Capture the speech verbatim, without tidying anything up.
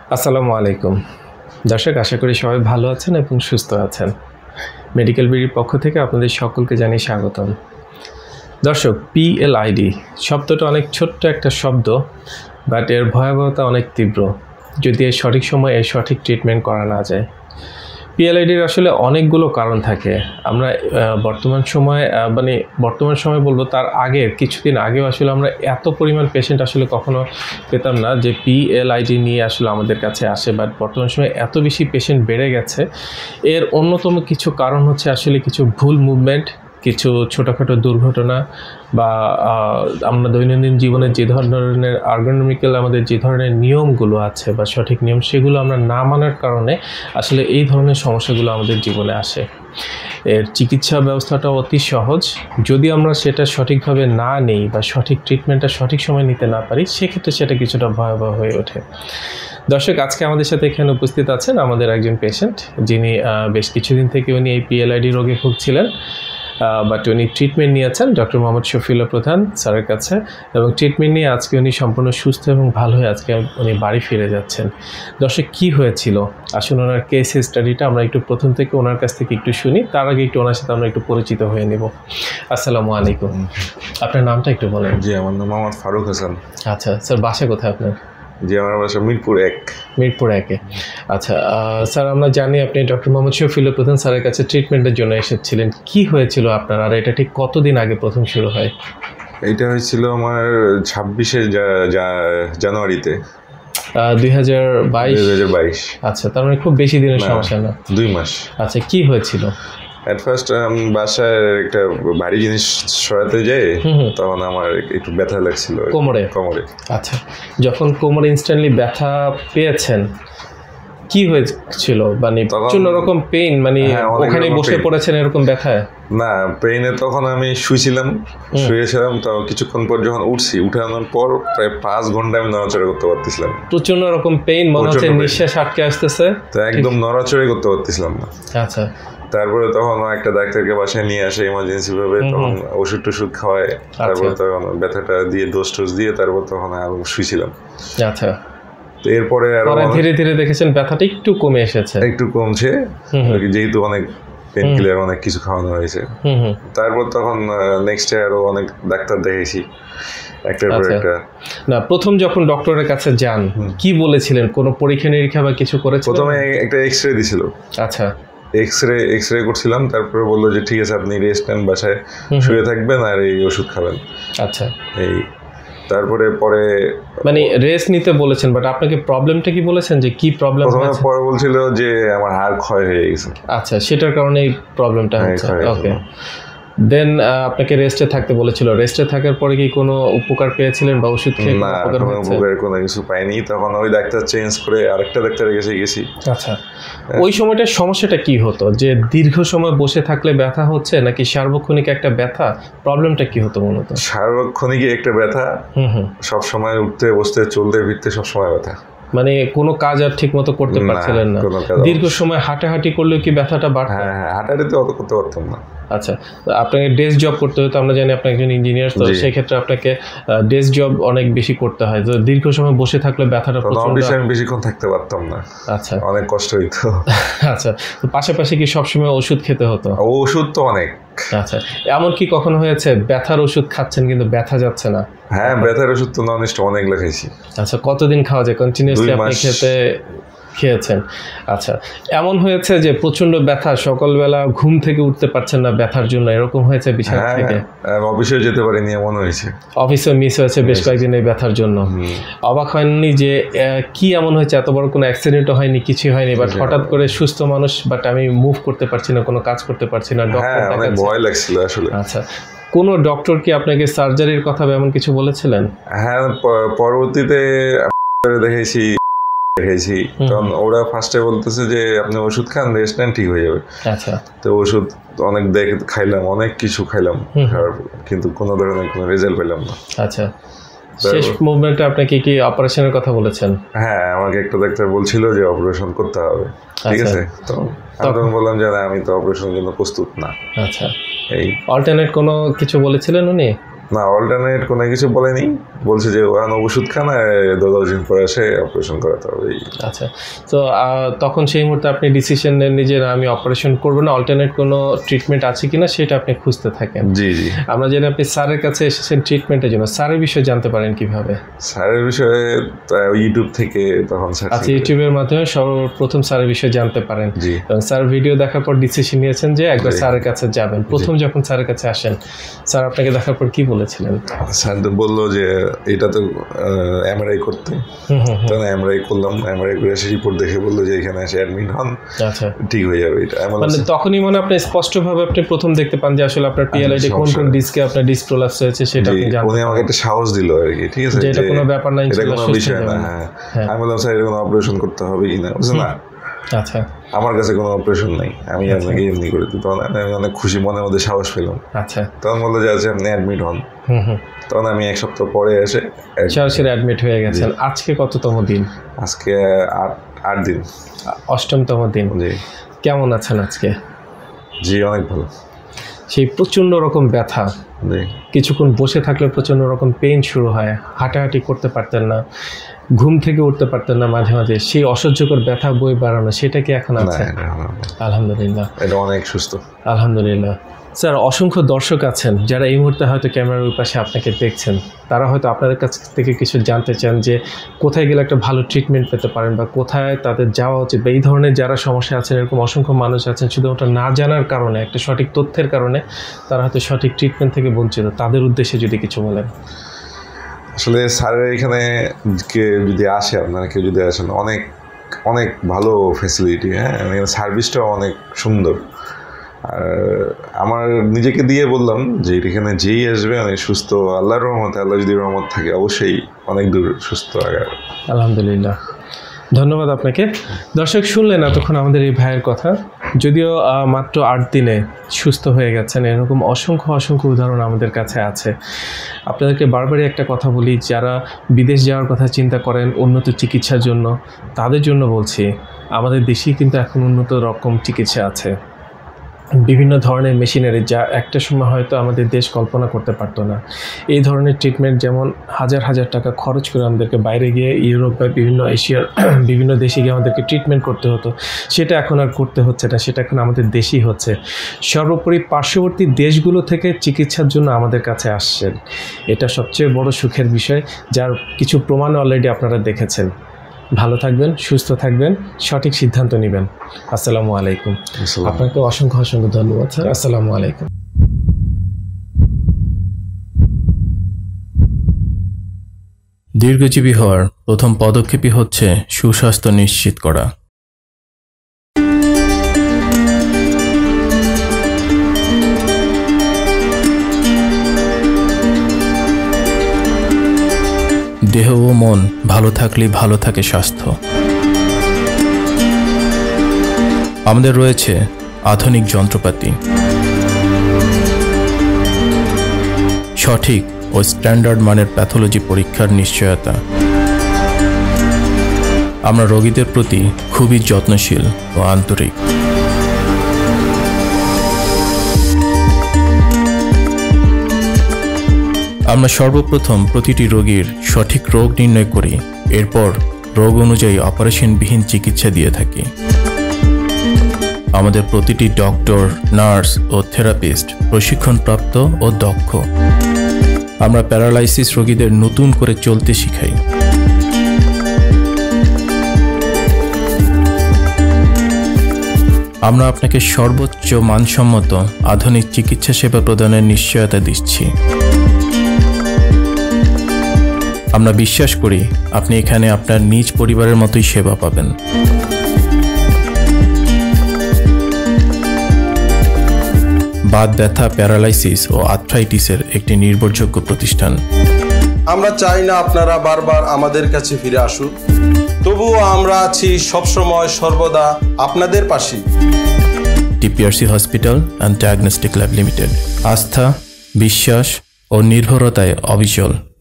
আসসালামু আলাইকুম দর্শক, আশা করি সবাই ভালো আছেন এবং সুস্থ আছেন। মেডিকেল বিডির পক্ষ থেকে আপনাদের সকলকে জানিয়ে স্বাগতম। দর্শক, পিএলআইডি শব্দটা অনেক ছোট্ট একটা শব্দ, বাট এর ভয়াবহতা অনেক তীব্র যদি এর সঠিক সময়ে এর সঠিক ট্রিটমেন্ট করা না যায়। পিএলআইডির আসলে অনেকগুলো কারণ থাকে। আমরা বর্তমান সময়ে মানে বর্তমান সময় বলবো, তার আগের কিছুদিন আগেও আসলে আমরা এত পরিমাণ পেশেন্ট আসলে কখনো পেতাম না যে পিএলআইডি নিয়ে আসলে আমাদের কাছে আসে, বাট বর্তমান সময়ে এত বেশি পেশেন্ট বেড়ে গেছে। এর অন্যতম কিছু কারণ হচ্ছে আসলে কিছু ভুল মুভমেন্ট, কিছু ছোটোখাটো দুর্ঘটনা, বা আমরা দৈনন্দিন জীবনে যে ধরনের আর্গোনমিক্যাল আমাদের যে ধরনের নিয়মগুলো আছে বা সঠিক নিয়ম, সেগুলো আমরা না মানার কারণে আসলে এই ধরনের সমস্যাগুলো আমাদের জীবনে আসে। এর চিকিৎসা ব্যবস্থাটা অতি সহজ, যদি আমরা সেটা সঠিকভাবে না নেই বা সঠিক ট্রিটমেন্টটা সঠিক সময় নিতে না পারি, সেক্ষেত্রে সেটা কিছুটা ভয়াবহ হয়ে ওঠে। দর্শক, আজকে আমাদের সাথে এখানে উপস্থিত আছেন আমাদের একজন পেশেন্ট, যিনি বেশ কিছুদিন থেকে উনি এই পিএলআইডি রোগে ভুগছিলেন, বাট উনি ট্রিটমেন্ট নিয়েছেন ডক্টর মোহাম্মদ শফিউল্লাহ প্রধান স্যারের কাছে, এবং ট্রিটমেন্ট নিয়ে আজকে উনি সম্পূর্ণ সুস্থ এবং ভালো হয়ে আজকে উনি বাড়ি ফিরে যাচ্ছেন। দর্শক, কী হয়েছিল আসলে ওনার কেস স্টাডিটা আমরা একটু প্রথম থেকে ওনার কাছ থেকে একটু শুনি, তার আগে একটু ওনার সাথে আমরা একটু পরিচিত হয়ে নেব। আসসালামু আলাইকুম, আপনার নামটা একটু বলেন। জি, আমার নাম মোহাম্মদ ফারুক হাসান। আচ্ছা স্যার, বাসা কোথায় আপনার? জি, আমার বাসা মিরপুর এক। মিরপুর একে। আচ্ছা স্যার, আমরা জানি আপনি ডক্টর মোহাম্মদ শফিউল্লাহ প্রধান স্যারের কাছে ট্রিটমেন্টের জন্য এসেছিলেন। কি হয়েছিল আপনার, আর এটা ঠিক কতদিন আগে প্রথম শুরু হয়? এইটা হয়েছিল আমার ছাব্বিশে জানুয়ারিতে দুই হাজার বাইশ দুই হাজার বাইশ। আচ্ছা, তার মানে খুব বেশি দিনের সমস্যা না, দুই মাস। আচ্ছা, কি হয়েছিল? অ্যাট ফার্স্ট বাসায় একটা ভারী জিনিস সরাতে যাই, তখন আমার একটু ব্যথা লাগছিল কোমরে কোমরে আচ্ছা, যখন কোমরে ইনস্ট্যান্টলি ব্যথা পেয়েছেন, কি হয়েছিল? মানে প্রচন্ড রকম পেইন, মানে ওখানে বসে পড়েছেন এরকম ব্যথায়? না, পেইনে তখন আমি শুয়েছিলাম শুয়েছিলাম তো কিছুক্ষণ পর যখন উঠছি, উঠানোর পর প্রায় পাঁচ ঘন্টা আমি নড়াচড়া করতে পারতেছিলাম না। প্রচন্ড রকম পেইন, মনে হচ্ছে নিঃশ্বাস আটকে আসতেছে, তো একদম নড়াচড়াই করতে পারতেছিলাম না। আচ্ছা, তারপরে তখন একটা ডাক্তারকে বাসায় নিয়ে আসে ইমার্জেন্সি ভাবে, তখন ওষুধ টষুধ খাওয়ায়, তারপর তখন ব্যথাটা দিয়ে ডোজ টোজ দিয়ে তারপর তখন আরো শুয়েছিলাম। আচ্ছা, তো এরপরে আরো ধীরে ধীরে দেখেছেন ব্যথাটা একটু কমে এসেছে, একটু কমছে, যেহেতু অনেক পেন কিলার অনেক কিছু খাওয়ানো হয়েছে। তারপর তখন নেক্সট ডে আরো অনেক ডাক্তার দেখেছি, একটার পর একটা। না, প্রথম যখন ডক্টরের কাছে যান, কি বলেছিলেন? কোনো পরীক্ষা নিরীক্ষা বা কিছু করেছিলেন? প্রথমে একটা এক্স রে দিছিল। আচ্ছা, এক্স রে এক্স রে করছিলাম, তারপরে বললো যে ঠিক আছে, আপনি রেস্ট নেন, বাসায় শুয়ে থাকবেন আর এই ওষুধ খাবেন। আচ্ছা, এই তারপরে পরে মানে রেস্ট নিতে বলেছেন, বাট আপনাকে প্রবলেমটা কি বলেছেন যে কি প্রবলেম হয়েছে? পরে বলছিল যে আমার হাড় ক্ষয় হয়ে গেছে। আচ্ছা, সেটার কারণে এই প্রবলেমটা হচ্ছে। ওকে, দেন আপনাকে রেস্টে থাকতে বলেছিল। রেস্টে থাকার পরে কি কোনো উপকার পেয়েছিলেন বা ওষুধ খেয়ে? না, কোনো উপকার কোনো কিছু পাইনি। তখন ওই ডাক্তার চেঞ্জ করে আরেকটা ডাক্তারের কাছে গেছি। আচ্ছা, ওই সময়টার সমস্যাটা কি হতো? যে দীর্ঘ সময় বসে থাকলে ব্যথা হচ্ছে, নাকি সার্বক্ষণিক একটা ব্যথা? প্রবলেমটা কি হতো মূলত? সার্বক্ষণিক একটা ব্যথা, হুম হুম সব সময় উঠতে বসতে চলতে ফিরতে সব সময় ব্যথা, মানে কোনো কাজ আর ঠিক মতো করতে পারছিলেন না? দীর্ঘ সময় হাঁটাহাঁটি করলেও কি ব্যথাটা বাড়তো? হ্যাঁ হ্যাঁ, হাঁটাহাঁটি অত করতে পারতাম না। আচ্ছা, আপনাকে ডেস্ক জব করতে হতো, আমরা জানি আপনি একজন ইঞ্জিনিয়ার, তো সেই ক্ষেত্রে আপনাকে ডেস্ক জব অনেক বেশি করতে হয়, তো দীর্ঘ সময় বসে থাকলে ব্যথাটা প্রচন্ড। আমি বেশিক্ষণ থাকতে পারতাম না। আচ্ছা, অনেক কষ্ট হইতো। আচ্ছা, তো পাশাপাশি কি সবসময় ওষুধ খেতে হতো? ওষুধ তো অনেক। আচ্ছা, এমন কি কখনো হয়েছে ব্যথার ওষুধ খাচ্ছেন কিন্তু ব্যথা যাচ্ছে না? হ্যাঁ, ব্যথার ওষুধ তো নন স্টপ অনেক লাগাইছি। আচ্ছা, কতদিন খাওয়া যায় কন্টিনিউয়াসলি আপনি খেতে খেয়েছেন? আচ্ছা, এমন হয়েছে যে প্রচন্ড ব্যথা, সকালবেলা ঘুম থেকে উঠতে পারছেন না ব্যথার জন্য, এরকম হয়েছে বিছানা থেকে? অফিসে যেতে পারিনি, এমন হয়েছে। অফিসে মিস হয়েছে বেশ কয়েকদিন এই ব্যথার জন্য। অবাক হয়নি যে কি এমন হয়েছে? এত বড় কোনো অ্যাক্সিডেন্টও হয়নি, কিছু হয়নি, বাট হঠাৎ করে সুস্থ মানুষ, বাট আমি মুভ করতে পারছি না, কোনো কাজ করতে পারছি না, ডক্টর অনেক ভয় লাগছিল আসলে। আচ্ছা, কোন ডক্টর কি আপনাকে সার্জারির কথা এমন কিছু বলেছিলেন? হ্যাঁ, পরবর্তীতে দেখেছি দেখেছি তখন ওরা ফার্স্টে বলতেছে যে আপনি ওষুধ খান, রেস্ট নেন, ঠিক হয়ে যাবে। আচ্ছা, তো ওষুধ অনেক দেখ খাইলাম, অনেক কিছু খাইলাম, কিন্তু কোনো ধরনের কোনো রেজাল্ট পেলাম না। আচ্ছা, শেষ মুভমেন্টে আপনাকে কি অপারেশনের কথা বলেছেন? হ্যাঁ, আমাকে একটা ডাক্তার বলছিল যে অপারেশন করতে হবে, ঠিক আছে। তো আমি বললাম যে আমি তো অপারেশনের জন্য প্রস্তুত না। আচ্ছা, এই অল্টারনেট কোনো কিছু বলেছিলেন উনি? না অল্টারনেট কোনো কিছু বলেনি, বলছে যে ওখান ওষুধ খান দশ দিন পরে এসে অপারেশন করাতে হবে। আচ্ছা, তো তখন সেই মুহূর্তে আপনি ডিসিশন নেন নিজে আমি অপারেশন করবো না, অল্টারনেট কোনো ট্রিটমেন্ট আছে কিনা সেটা আপনি খুঁজতে থাকেন। জি জি। আমরা জানি আপনি স্যারের কাছে এসেছেন ট্রিটমেন্টের জন্য, স্যারের বিষয়ে জানতে পারেন কিভাবে? স্যারের বিষয়ে ইউটিউব থেকে তখন। আচ্ছা, ইউটিউবের মাধ্যমে সর্বপ্রথম স্যারের বিষয়ে জানতে পারেন এবং স্যার ভিডিও দেখার পর ডিসিশন নিয়েছেন যে একবার স্যারের কাছে যাবেন। প্রথম যখন স্যারের কাছে আসেন, স্যার আপনাকে দেখার পর কি বলেছিলেন? স্যার তো বললো যে এটা তো এমআরআই করতে, তখন এমআরআই করলাম, এমআরআই করে এসে রিপোর্ট দেখে বললো যে এখানে এসে অ্যাডমিট হন, আচ্ছা ঠিক হয়ে যাবে। এটা মানে তখনই মনে আপনি স্পষ্টভাবে আপনি প্রথম দেখতে পান যে আসলে আপনার পিএলআইডি কোন কোন ডিস্কে আপনার ডিস্ক প্রোলাপস হয়েছে সেটা আপনি জানেন। উনি আমাকে একটা সাহস দিল আর কি, ঠিক আছে, যে এটা কোনো ব্যাপার না, এটা কোনো বিষয় না। হ্যাঁ, আমি বললাম স্যার এটা কোনো অপারেশন করতে হবে কিনা, বুঝছেন না? আচ্ছা, আমার কাছে কোনো অপারেশন নাই, আমি আপনাকে এমনি করে দিই। তখন আমি অনেক খুশি, মনের মধ্যে সাহস পেলাম। আচ্ছা, তখন বললো যে আচ্ছা আপনি অ্যাডমিট হন। তখন আমি এক সপ্তাহ পরে এসে সরাসরি অ্যাডমিট হয়ে গেছেন। আজকে কততম দিন? আজকে আট আট দিন, অষ্টমতম দিন। জি। কেমন আছেন আজকে? জি অনেক ভালো। সেই প্রচণ্ড রকম ব্যথা, কিছুক্ষণ বসে থাকলে প্রচণ্ড রকম পেইন শুরু হয়, হাঁটাহাঁটি করতে পারতেন না, ঘুম থেকে উঠতে পারতেন না মাঝে মাঝে, সেই অসহ্যকর ব্যথা বই বাড়ানো, সেটা কি এখন আছে? আলহামদুলিল্লাহ, এটা অনেক সুস্থ, আলহামদুলিল্লাহ। স্যার, অসংখ্য দর্শক আছেন যারা এই মুহূর্তে হয়তো ক্যামেরার ওই পাশে আপনাকে দেখছেন, তারা হয়তো আপনাদের কাছ থেকে কিছু জানতে চান যে কোথায় গেলে একটা ভালো ট্রিটমেন্ট পেতে পারেন বা কোথায় তাদের যাওয়া উচিত, বা এই ধরনের যারা সমস্যা আছেন, এরকম অসংখ্য মানুষ আছেন শুধুমাত্র না জানার কারণে, একটা সঠিক তথ্যের কারণে তারা হয়তো সঠিক ট্রিটমেন্ট থেকে বঞ্চিত, তাদের উদ্দেশ্যে যদি কিছু বলেন। আসলে স্যারের এখানে কে যদি আসে, আপনারা কেউ যদি আসেন, অনেক অনেক ভালো ফ্যাসিলিটি, হ্যাঁ, সার্ভিসটাও অনেক সুন্দর। আর আমার নিজেকে দিয়ে বললাম যে এখানে যেই আসবে অনেক সুস্থ, আল্লাহর রহমতে, আল্লাহ যদি রহমত থাকে অবশ্যই অনেক দূর সুস্থ আগার। আলহামদুলিল্লাহ, ধন্যবাদ আপনাকে। দর্শক শুনলেন এতক্ষণ আমাদের এই ভাইয়ের কথা, যদিও মাত্র আট দিনে সুস্থ হয়ে গেছেন, এরকম অসংখ্য অসংখ্য উদাহরণ আমাদের কাছে আছে। আপনাদেরকে বারবারই একটা কথা বলি, যারা বিদেশ যাওয়ার কথা চিন্তা করেন উন্নত চিকিৎসার জন্য, তাদের জন্য বলছি আমাদের দেশেই কিন্তু এখন উন্নত রকম চিকিৎসা আছে, বিভিন্ন ধরনের মেশিনারি, যা একটা সময় হয়তো আমাদের দেশ কল্পনা করতে পারতো না। এই ধরনের ট্রিটমেন্ট যেমন হাজার হাজার টাকা খরচ করে আমাদেরকে বাইরে গিয়ে ইউরোপ বা বিভিন্ন এশিয়ার বিভিন্ন দেশে গিয়ে আমাদেরকে ট্রিটমেন্ট করতে হতো, সেটা এখন আর করতে হচ্ছে না, সেটা এখন আমাদের দেশেই হচ্ছে। সর্বোপরি পার্শ্ববর্তী দেশগুলো থেকে চিকিৎসার জন্য আমাদের কাছে আসছেন, এটা সবচেয়ে বড় সুখের বিষয়, যার কিছু প্রমাণ অলরেডি আপনারা দেখেছেন। ভালো থাকবেন, সুস্থ থাকবেন, সঠিক সিদ্ধান্ত নেবেন। আসসালামু আলাইকুম। আপনাকে অসংখ্য অসংখ্য ধন্যবাদ স্যার। আসসালামু আলাইকুম। দীর্ঘজীবী হওয়ার প্রথম পদক্ষেপই হচ্ছে সুস্বাস্থ্য নিশ্চিত করা। দেহ ও মন ভালো থাকলেই ভালো থাকে স্বাস্থ্য। আমাদের রয়েছে আধুনিক যন্ত্রপাতি, সঠিক ও স্ট্যান্ডার্ড মানের প্যাথোলজি পরীক্ষার নিশ্চয়তা। আমরা রোগীদের প্রতি খুবই যত্নশীল ও আন্তরিক। আমরা সর্বপ্রথম প্রতিটি রোগীর সঠিক রোগ নির্ণয় করি, এরপর রোগ অনুযায়ী অপারেশনবিহীন চিকিৎসা দিয়ে থাকি। আমাদের প্রতিটি ডক্টর, নার্স ও থেরাপিস্ট প্রশিক্ষণপ্রাপ্ত ও দক্ষ। আমরা প্যারালাইসিস রোগীদের নতুন করে চলতে শিখাই। আমরা আপনাকে সর্বোচ্চ মানসম্মত আধুনিক চিকিৎসা সেবা প্রদানের নিশ্চয়তা দিচ্ছি। আমরা বিশ্বাস করি আপনি এখানে আপনার নিজ পরিবারের মতোই সেবা পাবেন। বাত ব্যথা, প্যারালাইসিস ও আর্থ্রাইটিসের একটি নির্ভরযোগ্য প্রতিষ্ঠান। আমরা চাই না আপনারা বারবার আমাদের কাছে ফিরে আসুন, তবুও আমরা আছি সবসময় সর্বদা আপনাদের পাশে। TPRC hospital and diagnostic lab limited, আস্থা, বিশ্বাস ও নির্ভরতায় অবিচল।